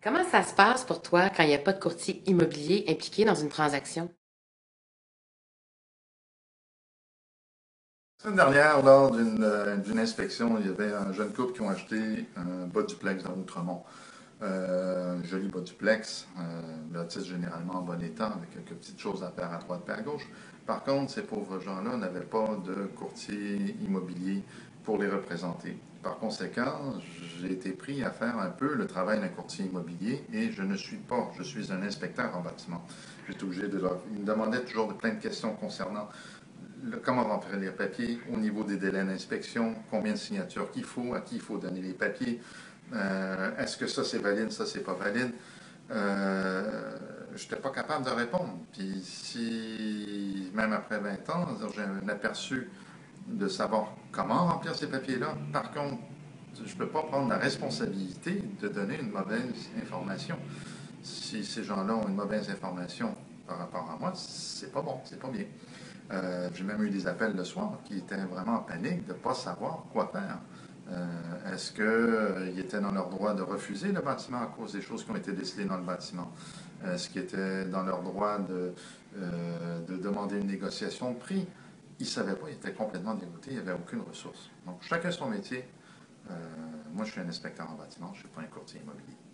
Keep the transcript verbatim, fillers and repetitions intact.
Comment ça se passe pour toi quand il n'y a pas de courtier immobilier impliqué dans une transaction? La semaine dernière, lors d'une euh, d'une inspection, il y avait un jeune couple qui ont acheté un bas duplex dans Outremont. Euh, un joli bas duplex, euh, bâtisse généralement en bon état, avec quelques petites choses à faire à droite et à gauche. Par contre, ces pauvres gens-là n'avaient pas de courtier immobilier pour les représenter. Par conséquent, j'ai été pris à faire un peu le travail d'un courtier immobilier et je ne suis pas, je suis un inspecteur en bâtiment. J'étais obligé de leur. Ils me demandaient toujours plein de questions concernant le- comment remplir les papiers, au niveau des délais d'inspection, combien de signatures qu'il faut, à qui il faut donner les papiers, euh, est-ce que ça c'est valide, ça c'est pas valide. Euh, je n'étais pas capable de répondre. Puis si, même après vingt ans, j'ai un aperçu de savoir comment remplir ces papiers-là. Par contre, je ne peux pas prendre la responsabilité de donner une mauvaise information. Si ces gens-là ont une mauvaise information par rapport à moi, c'est pas bon, c'est pas bien. Euh, j'ai même eu des appels le soir qui étaient vraiment en panique de ne pas savoir quoi faire. Euh, Est-ce qu'ils euh, étaient dans leur droit de refuser le bâtiment à cause des choses qui ont été décidées dans le bâtiment? Est-ce qu'ils étaient dans leur droit de, euh, de demander une négociation de prix? Ils ne savaient pas, ils étaient complètement dégoûtés, il n'y avait aucune ressource. Donc, chacun son métier. Euh, moi, je suis un inspecteur en bâtiment, je ne suis pas un courtier immobilier.